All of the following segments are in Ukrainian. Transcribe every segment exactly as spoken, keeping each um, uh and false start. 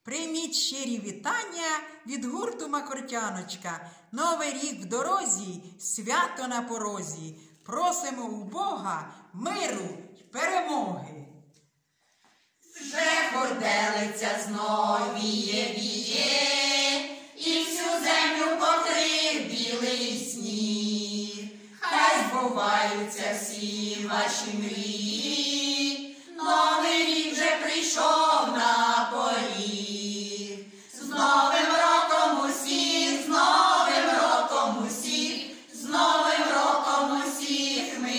Прийміть щирі вітання від гурту «Макротяночка». Новий рік в дорозі, свято на порозі. Просимо у Бога миру й перемоги. Вже хорделиця знов віє, віє, і всю землю покрив білий сніг. Хай збуваються всі ваші мрії, новий рік вже прийшов на поріг. З Новим роком усіх, з Новим роком усіх, з Новим роком усіх ми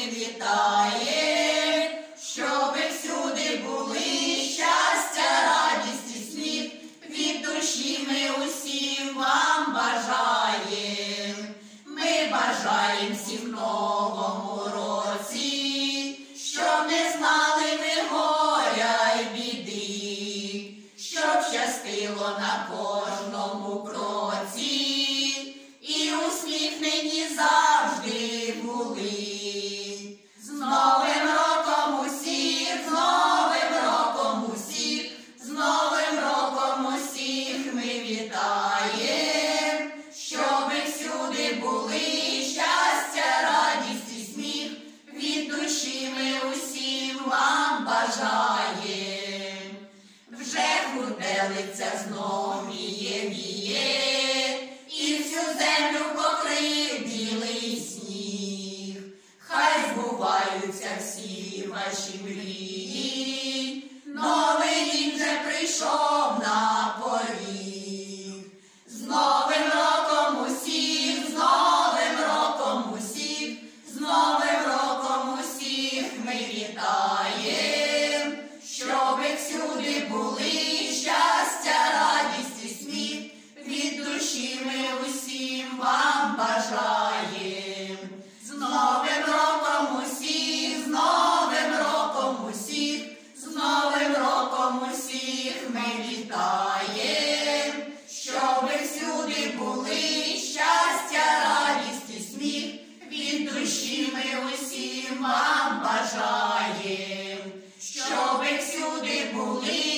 вітаєм, щоби всюди були щастя, радість і сміх, від душі ми усім вам бажаєм. Ми бажаєм всім в новому році, щоб не знали ви горя й біди, щоб щастило на кожному кроці, і усміхнені завжди були. З Новим роком усіх, з Новим роком усіх, з Новим роком усіх ми вітаєм, щоби всюди були щастя, радість і сміх, від душі ми усім вам бажаєм. Вже хурделиця знов віє, віє, і всю землю покрив білий сніг. Хай збуваються всі ваші мрії, новий рік вже прийшов на поріг. З Новим роком усіх, з Новим роком усіх, з Новим роком усіх ми вітаєм, щоби всюди були щастя, радість і сміх, від душі ми усім вам бажаєм. З Новим роком усіх, з Новим роком усіх, з Новим роком усіх ми вітаєм, щоби всюди були щастя, радість і сміх, від душі ми усім вам бажаєм, щоби всюди були